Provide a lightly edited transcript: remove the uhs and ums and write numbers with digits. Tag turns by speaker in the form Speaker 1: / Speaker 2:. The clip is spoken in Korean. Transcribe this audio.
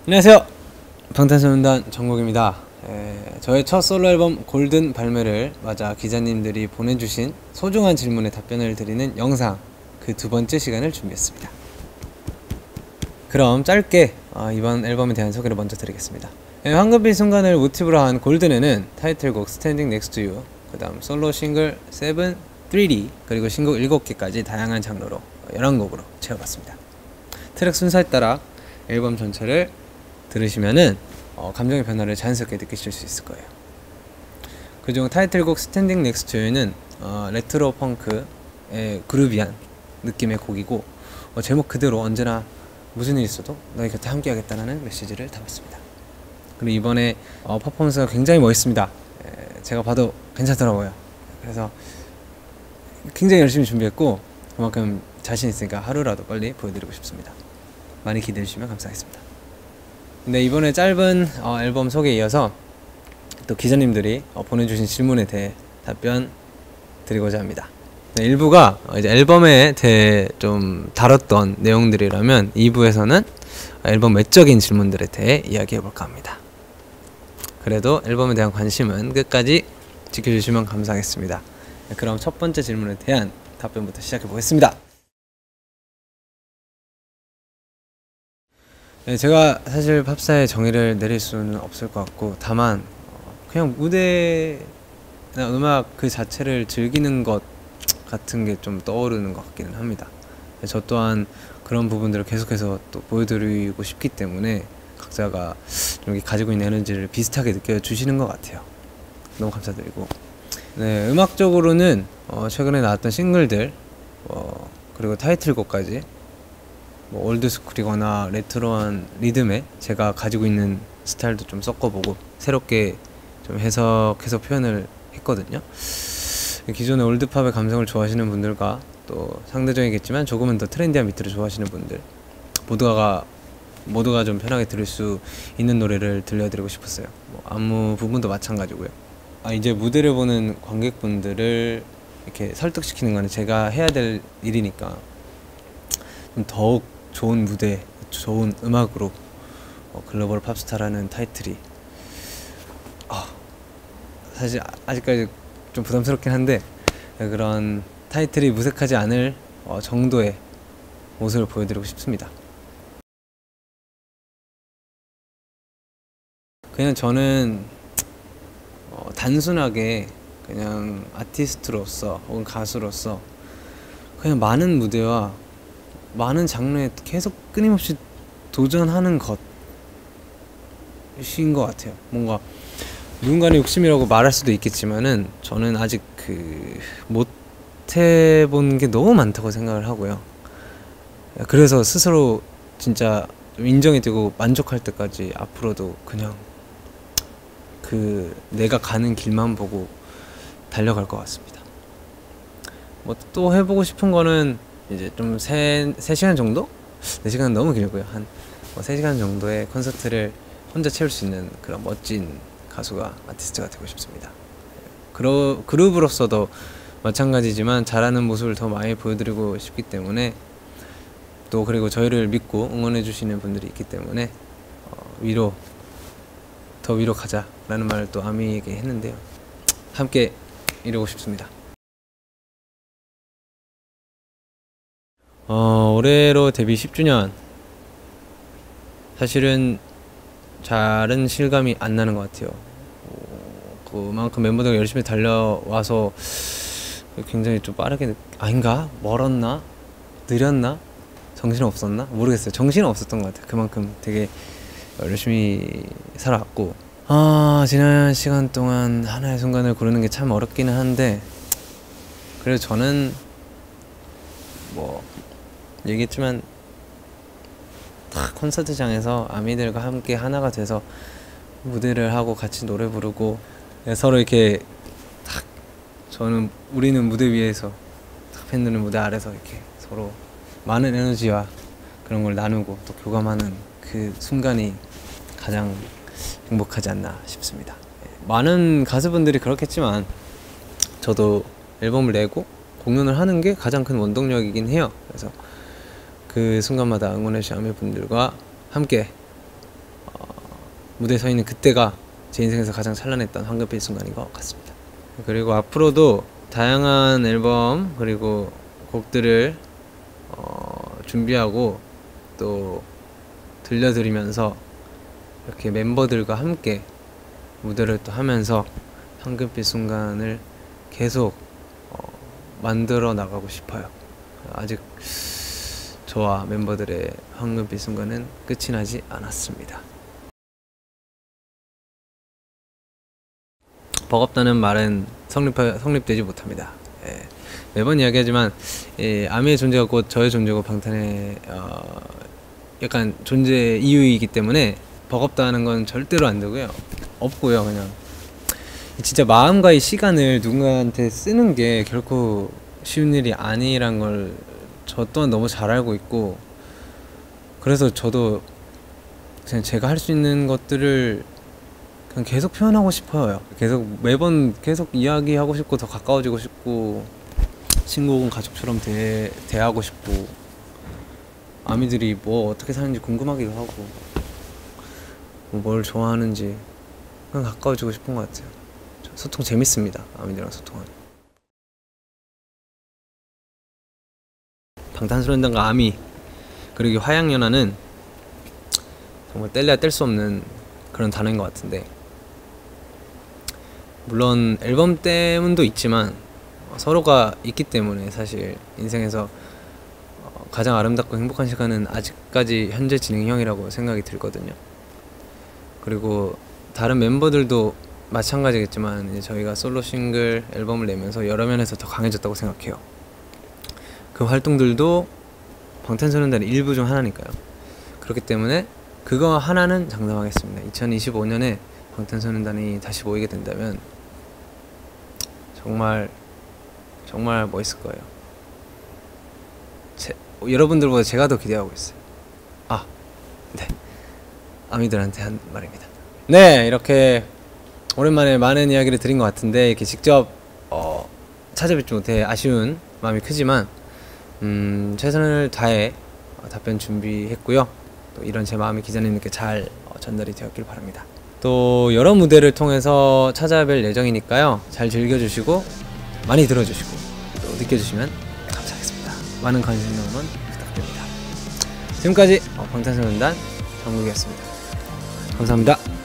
Speaker 1: 안녕하세요. 방탄소년단 정국입니다. 저의 첫 솔로 앨범 골든 발매를 맞아 기자님들이 보내주신 소중한 질문에 답변을 드리는 영상, 그 두 번째 시간을 준비했습니다. 그럼 짧게 이번 앨범에 대한 소개를 먼저 드리겠습니다. 황금빛 순간을 모티브로 한 골든에는 타이틀곡 Standing Next to You, 그 다음 솔로 싱글 7, 3D, 그리고 신곡 7개까지 다양한 장르로 11곡으로 채워봤습니다. 트랙 순서에 따라 앨범 전체를 들으시면은 감정의 변화를 자연스럽게 느끼실 수 있을 거예요. 그중 타이틀곡 Standing Next to You는 레트로 펑크의 그루비한 느낌의 곡이고, 제목 그대로 언제나 무슨 일이 있어도 너희 곁에 함께 하겠다는 메시지를 담았습니다. 그리고 이번에 퍼포먼스가 굉장히 멋있습니다. 제가 봐도 괜찮더라고요. 그래서 굉장히 열심히 준비했고, 그만큼 자신 있으니까 하루라도 빨리 보여드리고 싶습니다. 많이 기대해 주시면 감사하겠습니다. 네, 이번에 짧은 앨범 소개에 이어서 또 기자님들이 보내주신 질문에 대해 답변 드리고자 합니다. 네, 1부가 이제 앨범에 대해 좀 다뤘던 내용들이라면 2부에서는 앨범 외적인 질문들에 대해 이야기해볼까 합니다. 그래도 앨범에 대한 관심은 끝까지 지켜주시면 감사하겠습니다. 네, 그럼 첫 번째 질문에 대한 답변부터 시작해보겠습니다. 네, 제가 사실 팝사의 정의를 내릴 수는 없을 것 같고, 다만 그냥 무대나 음악 그 자체를 즐기는 것 같은 게 좀 떠오르는 것 같기는 합니다. 저 또한 그런 부분들을 계속해서 또 보여드리고 싶기 때문에 각자가 여기 가지고 있는 에너지를 비슷하게 느껴주시는 것 같아요. 너무 감사드리고, 네, 음악적으로는 최근에 나왔던 싱글들 그리고 타이틀곡까지 올드스쿨이거나 레트로한 리듬에 제가 가지고 있는 스타일도 좀 섞어보고 새롭게 좀 해석해서 표현을 했거든요. 기존의 올드팝의 감성을 좋아하시는 분들과 또 상대적이겠지만 조금은 더 트렌디한 비트를 좋아하시는 분들 모두가 좀 편하게 들을 수 있는 노래를 들려드리고 싶었어요. 안무 부분도 마찬가지고요. 이제 무대를 보는 관객분들을 이렇게 설득시키는 거는 제가 해야 될 일이니까 좀 더욱 좋은 무대, 좋은 음악으로 글로벌 팝스타라는 타이틀이 사실 아직까지 좀 부담스럽긴 한데, 그런 타이틀이 무색하지 않을 정도의 모습을 보여드리고 싶습니다. 그냥 저는 단순하게 그냥 아티스트로서 혹은 가수로서 그냥 많은 무대와 많은 장르에 계속 끊임없이 도전하는 것인 것 같아요. 뭔가 누군가는 욕심이라고 말할 수도 있겠지만은 저는 아직 못 해본 게 너무 많다고 생각을 하고요. 그래서 스스로 진짜 인정이 되고 만족할 때까지 앞으로도 그냥 내가 가는 길만 보고 달려갈 것 같습니다. 또 해보고 싶은 거는 이제 좀 3시간 정도? 4시간은 너무 길고요. 한 3시간 정도의 콘서트를 혼자 채울 수 있는 그런 멋진 가수가, 아티스트가 되고 싶습니다. 그룹으로서도 마찬가지지만 잘하는 모습을 더 많이 보여드리고 싶기 때문에, 또 그리고 저희를 믿고 응원해 주시는 분들이 있기 때문에 더 위로 가자 라는 말을 또 아미에게 했는데요. 함께 이루고 싶습니다. 올해로 데뷔 10주년, 사실은 잘은 실감이 안 나는 것 같아요. 그만큼 멤버들과 열심히 달려와서 굉장히 좀 빠르게, 아닌가? 멀었나? 느렸나? 정신 없었나? 모르겠어요. 정신은 없었던 것 같아요. 그만큼 되게 열심히 살아왔고, 지난 시간 동안 하나의 순간을 고르는 게 참 어렵기는 한데, 그래도 저는 얘기했지만 콘서트장에서 아미들과 함께 하나가 돼서 무대를 하고 같이 노래 부르고, 서로 이렇게 우리는 무대 위에서, 팬들은 무대 아래서 이렇게 서로 많은 에너지와 그런 걸 나누고 또 교감하는 그 순간이 가장 행복하지 않나 싶습니다. 많은 가수분들이 그렇겠지만 저도 앨범을 내고 공연을 하는 게 가장 큰 원동력이긴 해요. 그래서 그 순간마다 응원해주신 아미분들과 함께 무대에 서 있는 그때가 제 인생에서 가장 찬란했던 황금빛 순간인 것 같습니다. 그리고 앞으로도 다양한 앨범 그리고 곡들을 준비하고 또 들려드리면서 이렇게 멤버들과 함께 무대를 또 하면서 황금빛 순간을 계속 만들어 나가고 싶어요. 아직 저와 멤버들의 황금빛 순간은 끝이 나지 않았습니다. 버겁다는 말은 성립되지 못합니다. 예. 매번 이야기하지만 아미의 존재가 곧 저의 존재고 방탄의 약간 존재 이유이기 때문에 버겁다는 건 절대로 안 되고요. 없고요. 그냥 진짜 마음과의 시간을 누군가한테 쓰는 게 결코 쉬운 일이 아니란 걸 저 또한 너무 잘 알고 있고, 그래서 저도 그냥 제가 할 수 있는 것들을 그냥 계속 표현하고 싶어요. 계속 매번 계속 이야기하고 싶고 더 가까워지고 싶고 친구 혹은 가족처럼 대하고 싶고 아미들이 뭐 어떻게 사는지 궁금하기도 하고 뭘 좋아하는지 그냥 가까워지고 싶은 것 같아요. 소통 재밌습니다. 아미들이랑 소통하는. 방탄소년단과 아미 그리고 화양연화는 정말 뗄래야 뗄 수 없는 그런 단어인 것 같은데, 물론 앨범 때문도 있지만 서로가 있기 때문에 사실 인생에서 가장 아름답고 행복한 시간은 아직까지 현재 진행형이라고 생각이 들거든요. 그리고 다른 멤버들도 마찬가지겠지만 이제 저희가 솔로 싱글 앨범을 내면서 여러 면에서 더 강해졌다고 생각해요. 그 활동들도 방탄소년단의 일부 중 하나니까요. 그렇기 때문에 그거 하나는 장담하겠습니다. 2025년에 방탄소년단이 다시 모이게 된다면 정말 멋있을 거예요. 여러분들보다 제가 더 기대하고 있어요. 네, 아미들한테 한 말입니다. 네, 이렇게 오랜만에 많은 이야기를 드린 것 같은데 이렇게 직접 찾아뵙지 못해 아쉬운 마음이 크지만 최선을 다해 답변 준비했고요. 또 이런 제 마음이 기자님께 잘 전달이 되었길 바랍니다. 또 여러 무대를 통해서 찾아뵐 예정이니까요. 잘 즐겨주시고 많이 들어주시고 또 느껴주시면 감사하겠습니다. 많은 관심 응원 부탁드립니다. 지금까지 방탄소년단 정국이었습니다. 감사합니다.